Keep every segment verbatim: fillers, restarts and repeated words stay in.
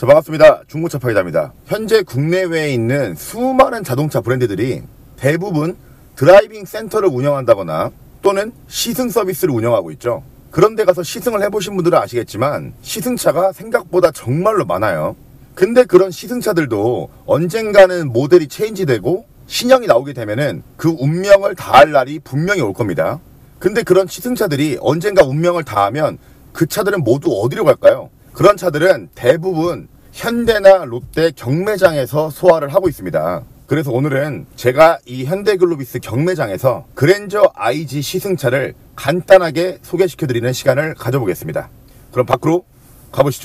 자, 반갑습니다. 중고차 파이다입니다. 현재 국내외에 있는 수많은 자동차 브랜드들이 대부분 드라이빙 센터를 운영한다거나 또는 시승 서비스를 운영하고 있죠. 그런데 가서 시승을 해보신 분들은 아시겠지만 시승차가 생각보다 정말로 많아요. 근데 그런 시승차들도 언젠가는 모델이 체인지되고 신형이 나오게 되면은 그 운명을 다할 날이 분명히 올 겁니다. 근데 그런 시승차들이 언젠가 운명을 다하면 그 차들은 모두 어디로 갈까요? 그런 차들은 대부분 현대나 롯데 경매장에서 소화를 하고 있습니다. 그래서 오늘은 제가 이 현대글로비스 경매장에서 그랜저 아이지 시승차를 간단하게 소개시켜드리는 시간을 가져보겠습니다. 그럼 밖으로 가보시죠.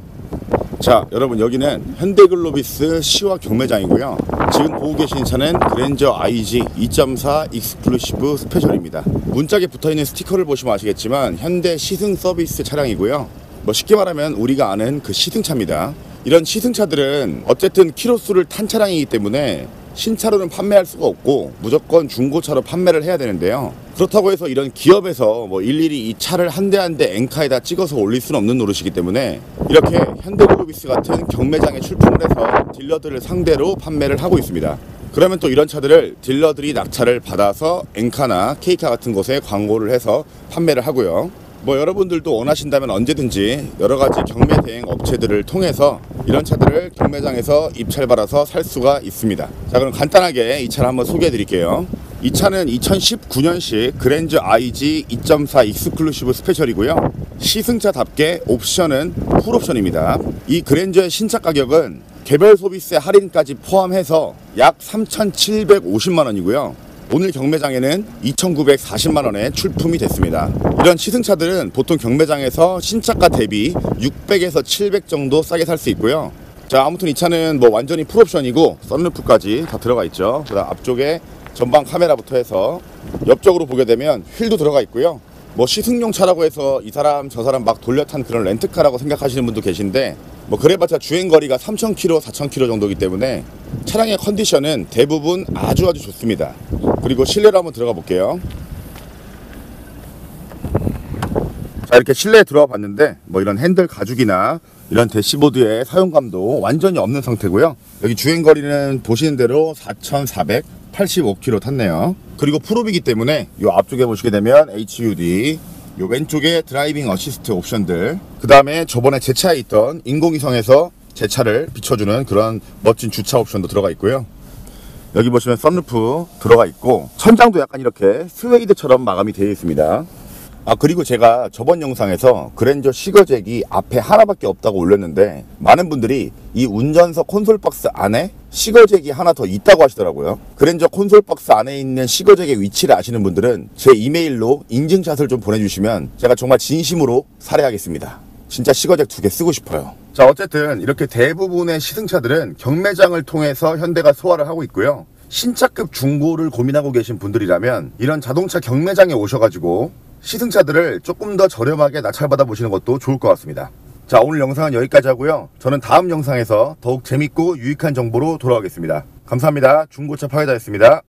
자, 여러분, 여기는 현대글로비스 시화 경매장이고요. 지금 보고 계신 차는 그랜저 아이지 이 점 사 익스클루시브 스페셜입니다. 문짝에 붙어있는 스티커를 보시면 아시겠지만 현대 시승 서비스 차량이고요. 뭐 쉽게 말하면 우리가 아는 그 시승차입니다. 이런 시승차들은 어쨌든 키로수를 탄 차량이기 때문에 신차로는 판매할 수가 없고 무조건 중고차로 판매를 해야 되는데요. 그렇다고 해서 이런 기업에서 뭐 일일이 이 차를 한 대 한 대 엔카에다 찍어서 올릴 수는 없는 노릇이기 때문에 이렇게 현대글로비스 같은 경매장에 출품을 해서 딜러들을 상대로 판매를 하고 있습니다. 그러면 또 이런 차들을 딜러들이 낙찰을 받아서 엔카나 케이카 같은 곳에 광고를 해서 판매를 하고요. 뭐 여러분들도 원하신다면 언제든지 여러가지 경매 대행 업체들을 통해서 이런 차들을 경매장에서 입찰받아서 살 수가 있습니다. 자, 그럼 간단하게 이 차를 한번 소개해 드릴게요. 이 차는 이천십구 년식 그랜저 아이지 이 점 사 익스클루시브 스페셜이고요. 시승차답게 옵션은 풀옵션입니다. 이 그랜저의 신차 가격은 개별 소비세 할인까지 포함해서 약 삼천칠백오십만 원이고요. 오늘 경매장에는 이천구백사십만 원에 출품이 됐습니다. 이런 시승차들은 보통 경매장에서 신차가 대비 육백에서 칠백 정도 싸게 살 수 있고요. 자, 아무튼 이 차는 뭐 완전히 풀옵션이고 썬루프까지 다 들어가 있죠. 그다음 앞쪽에 전방 카메라부터 해서 옆쪽으로 보게 되면 휠도 들어가 있고요. 뭐 시승용 차라고 해서 이 사람 저 사람 막 돌려 탄 그런 렌트카라고 생각하시는 분도 계신데 뭐 그래봤자 주행거리가 삼천 킬로미터, 사천 킬로미터 정도이기 때문에 차량의 컨디션은 대부분 아주 아주 좋습니다. 그리고 실내로 한번 들어가 볼게요. 자, 이렇게 실내에 들어와 봤는데 뭐 이런 핸들 가죽이나 이런 대시보드의 사용감도 완전히 없는 상태고요. 여기 주행거리는 보시는 대로 사천사백팔십오 킬로미터 탔네요. 그리고 풀옵이기 때문에 이 앞쪽에 보시게 되면 에이치 유 디, 요 왼쪽에 드라이빙 어시스트 옵션들, 그 다음에 저번에 제 차에 있던 인공위성에서 제 차를 비춰주는 그런 멋진 주차 옵션도 들어가 있고요. 여기 보시면 썬루프 들어가 있고 천장도 약간 이렇게 스웨이드처럼 마감이 되어 있습니다. 아, 그리고 제가 저번 영상에서 그랜저 시거잭이 앞에 하나밖에 없다고 올렸는데 많은 분들이 이 운전석 콘솔 박스 안에 시거잭이 하나 더 있다고 하시더라고요. 그랜저 콘솔 박스 안에 있는 시거잭의 위치를 아시는 분들은 제 이메일로 인증샷을 좀 보내주시면 제가 정말 진심으로 살해하겠습니다. 진짜 시거잭 두 개 쓰고 싶어요. 자, 어쨌든 이렇게 대부분의 시승차들은 경매장을 통해서 현대가 소화를 하고 있고요. 신차급 중고를 고민하고 계신 분들이라면 이런 자동차 경매장에 오셔가지고 시승차들을 조금 더 저렴하게 낙찰받아 보시는 것도 좋을 것 같습니다. 자, 오늘 영상은 여기까지 하고요. 저는 다음 영상에서 더욱 재밌고 유익한 정보로 돌아오겠습니다. 감사합니다. 중고차 파이다였습니다.